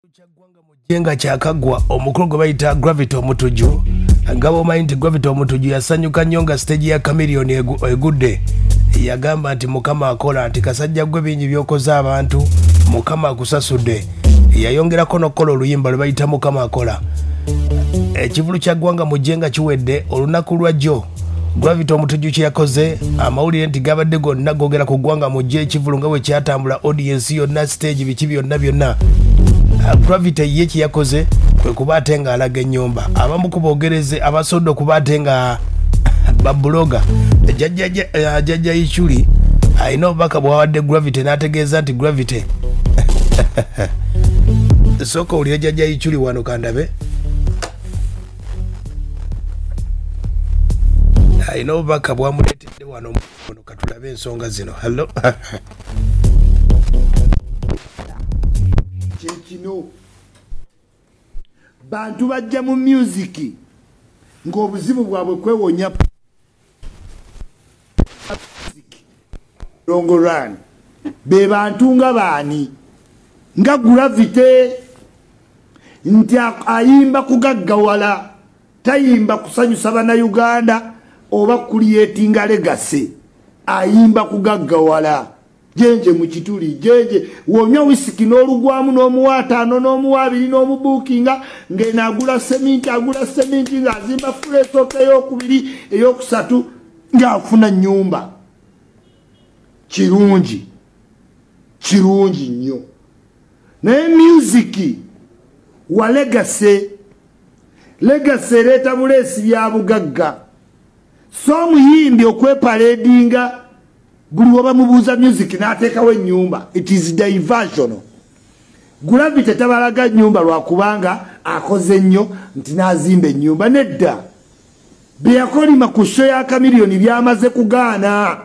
Jenga kyakagwa omukulu gwe bayita gravity omutuju ngabo mind gravity omutuju yasanyuka nyonga stage ya chameleon egudde yagamba nti mukama akola nti kasajja gwe bingi byokoza abantu mukama akusasudde yayongerako nokola oluyimba lwe bayita mukama akola ekivulu kya ggwanga mu jenga kiwedde olunaku lwa jjo gravity omutuju kyakoze amawulire nti gabadde gonna gogera ku ggwanga mu jje ekivulu nga bwe kyatambula audience yonna stage biki byonna gravity ye kiyakoze kwe kubate nga alaga ennyumba abamu kubogereze abasodo kubate nga babloga Jaja Iculi ayina obubaka bwawadde gravity n'ategeeza nti gravity soko uli Jaja Iculi wano kandabe ayina obubaka bwamuleetedde wano katulabe ensonga zino hello kino bantu bajja mu music ng'obuzibu bwabwe kwewonya longoran be bantu nga baani nga gravity nti ayimba kugaggawala tayimba kusanyusa bannayuganda oba creatinga legacy ayimba kugaggawala jenje mu kituli jenje wonya wisiki n'olugwamu n'omuwa 5 n'omuwa 2 n'omubuukinga ngena agula cement nga azimba fulesoka ey'okubiri ey'okusatu ng'afuna nyumba kirungi nnyo naye music wa legacy ereeta buleesi bya bugagga so omuyimbi okwepaledinga buli waba mubuuza music n'ateekawo ennyumba it is diversion gravity tabalaga nnyumba lwakubanga akoze nnyo nti n'azimba ennyumba nedda byeyakolima ku show ya chameleon byamaze kugaana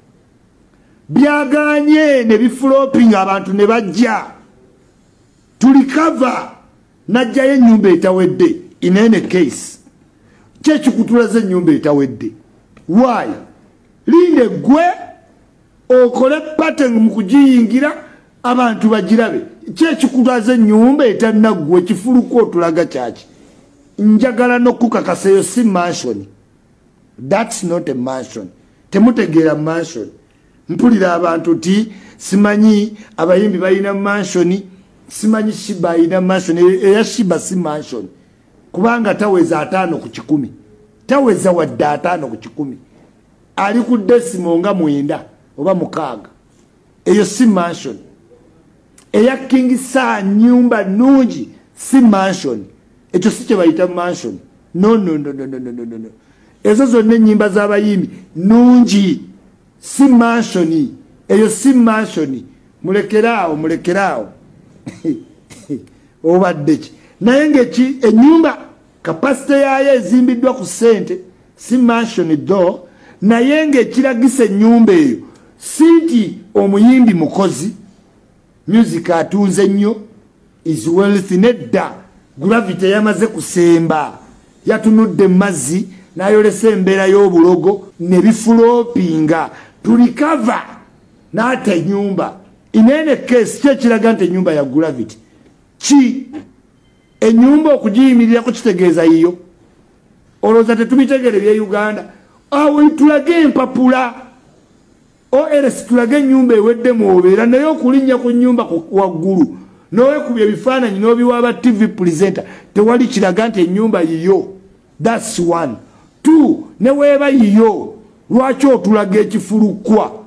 byaganye ne bifloping abantu ne bajja tulikava najjayo ennyumba etawedde in any case kyekikutulaze ennyumba etawedde why linde gwe okole pattern mu kugiyingira abantu bagirabe kyekikulaze ennyumba etannagwe kifulukwa otulaga kyaki njagala n'okukakaseyo si mansion that's not a mansion temutegeera mansion mpulira abantu ti simanyi abayimbi balina mansion simanyi shiba alina mansion eya shiba si mansion kubanga taweza 5 ku 10 taweza wadde 5 ku 10 ali ku decimal nga 9 oba 6 eyo si mansion eya king saa nyumba nungi si mansion ekyo si kye bayita mansion no ezo zonna ennyimba z'abayimbi nungi si mansion eyo si mansion mulekeraawo obadde ki naye ngeki ennyumba kapasite yayo ezimbiddwa ku ssente si mansion though naye ng'ekiragisa ennyumba eyo si nti omuyimbi mukozi music atunze nnyo is wealthy nedda gravity yamaze kusemba yatunudde mazzi n'ayolesa embeera y'obulogo ne bifulopinga tulikava n'ate ennyumba in any case kyekiraga nti ennyumba ya gravity ki ennyumba okugiyimirirako kitegeeza yiyo olowooza tetubitegere bye Uganda awo tulage empapula OLS tulage ennyumba ewedde muobeera naye okulinnya ku nnyumba waggulu n'owekubya ebifaananyi n'obiwa aba TV presenter tewali kiraga nti ennyumba yiyo that's 1 2 ne weeba yiyo lwaki otulaga ekifulukwa